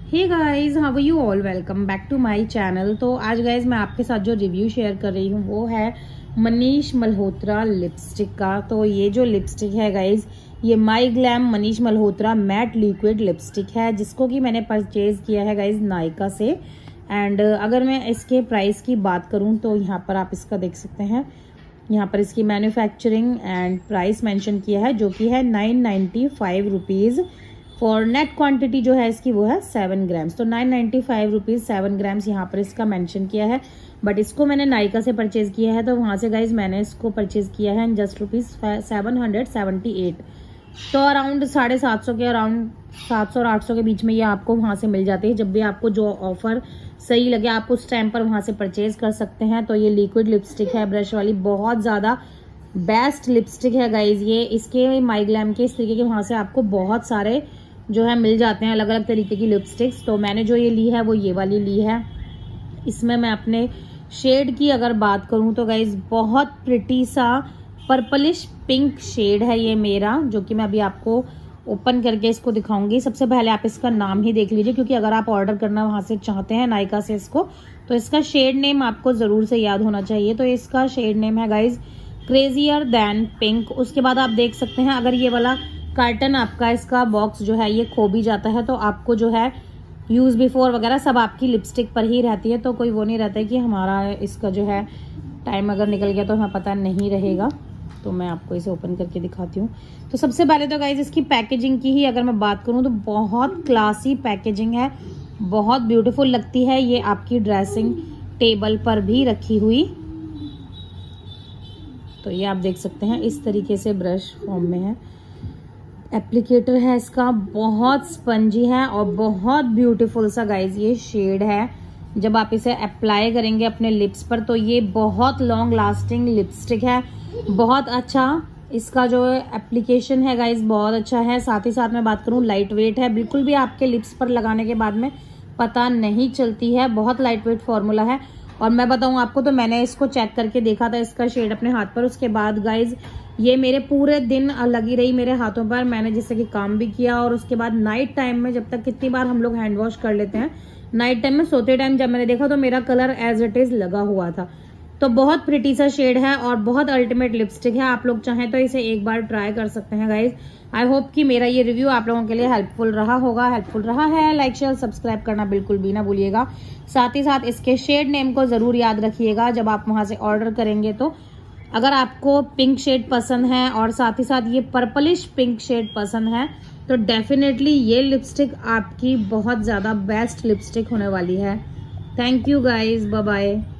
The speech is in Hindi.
Hey guys, how are you all, welcome back to my channel. तो आज गाइज मैं आपके साथ जो रिव्यू शेयर कर रही हूँ वो है मनीष मल्होत्रा लिपस्टिक का। तो ये जो लिपस्टिक है गाइज, ये my glam Manish Malhotra matte liquid lipstick है, जिसको कि मैंने परचेज किया है गाइज नायका से। एंड अगर मैं इसके प्राइस की बात करूँ तो यहाँ पर आप इसका देख सकते हैं, यहाँ पर इसकी मैन्युफैक्चरिंग एंड प्राइस मेंशन किया है जो कि है 995 रुपीज़। फॉर नेट क्वांटिटी जो है इसकी वो है 7 ग्राम्स। तो 995 रुपीज़ 7 ग्राम्स यहाँ पर इसका मेंशन किया है। बट इसको मैंने नायका से परचेज किया है, तो वहाँ से गाइज मैंने इसको परचेज किया है जस्ट ₹778। तो अराउंड 750 के अराउंड 700 और 800 के बीच में ये आपको वहाँ से मिल जाती है। जब भी आपको जो ऑफर सही लगे आप उस टाइम पर वहाँ से परचेज कर सकते हैं। तो ये लिक्विड लिपस्टिक है ब्रश वाली, बहुत ज़्यादा बेस्ट लिपस्टिक है गाइज। ये इसके माई ग्लैम के इस तरीके के वहाँ से आपको बहुत सारे जो है मिल जाते हैं अलग अलग तरीके की लिपस्टिक्स। तो मैंने जो ये ली है वो ये वाली ली है। इसमें मैं अपने शेड की अगर बात करूं तो गाइज बहुत प्रिटी सा पर्पलिश पिंक शेड है ये मेरा, जो कि मैं अभी आपको ओपन करके इसको दिखाऊंगी। सबसे पहले आप इसका नाम ही देख लीजिए, क्योंकि अगर आप ऑर्डर करना वहां से चाहते हैं नायका से इसको, तो इसका शेड नेम आपको जरूर से याद होना चाहिए। तो इसका शेड नेम है गाइज क्रेजियर देन पिंक। उसके बाद आप देख सकते हैं, अगर ये वाला कार्टन आपका इसका बॉक्स जो है ये खो भी जाता है तो आपको जो है यूज बिफोर वगैरह सब आपकी लिपस्टिक पर ही रहती है। तो कोई वो नहीं रहता है कि हमारा इसका जो है टाइम अगर निकल गया तो हमें पता नहीं रहेगा। तो मैं आपको इसे ओपन करके दिखाती हूँ। तो सबसे पहले तो गाइज इसकी पैकेजिंग की ही अगर मैं बात करूँ तो बहुत क्लासी पैकेजिंग है, बहुत ब्यूटीफुल लगती है ये आपकी ड्रेसिंग टेबल पर भी रखी हुई। तो ये आप देख सकते हैं इस तरीके से ब्रश फॉर्म में है। एप्लीकेटर है इसका, बहुत स्पंजी है और बहुत ब्यूटीफुल सा गाइज ये शेड है। जब आप इसे अप्लाई करेंगे अपने लिप्स पर तो ये बहुत लॉन्ग लास्टिंग लिपस्टिक है। बहुत अच्छा इसका जो एप्लीकेशन है गाइज बहुत अच्छा है। साथ ही साथ मैं बात करूं लाइट वेट है, बिल्कुल भी आपके लिप्स पर लगाने के बाद में पता नहीं चलती है। बहुत लाइट वेट फॉर्मूला है। और मैं बताऊं आपको तो मैंने इसको चेक करके देखा था इसका शेड अपने हाथ पर। उसके बाद गाइज ये मेरे पूरे दिन लगी रही मेरे हाथों पर, मैंने जिससे कि काम भी किया। और उसके बाद नाइट टाइम में जब तक कितनी बार हम लोग हैंड वॉश कर लेते हैं, नाइट टाइम में सोते टाइम जब मैंने देखा तो मेरा कलर एज इट इज लगा हुआ था। तो बहुत प्रिटी सा शेड है और बहुत अल्टीमेट लिपस्टिक है। आप लोग चाहें तो इसे एक बार ट्राई कर सकते हैं गाइज। आई होप कि मेरा ये रिव्यू आप लोगों के लिए हेल्पफुल रहा होगा। हेल्पफुल रहा है लाइक शेयर सब्सक्राइब करना बिल्कुल भी ना भूलिएगा। साथ ही साथ इसके शेड नेम को जरूर याद रखिएगा जब आप वहां से ऑर्डर करेंगे। तो अगर आपको पिंक शेड पसंद है और साथ ही साथ ये पर्पलिश पिंक शेड पसंद है तो डेफिनेटली ये लिपस्टिक आपकी बहुत ज्यादा बेस्ट लिपस्टिक होने वाली है। Thank you guys, bye bye.